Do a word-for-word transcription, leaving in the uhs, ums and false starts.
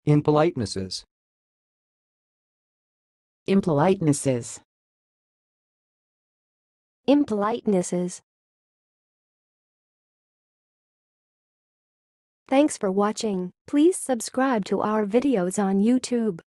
impolitenesses, impolitenesses, impolitenesses. Thanks for watching. Please subscribe to our videos on YouTube.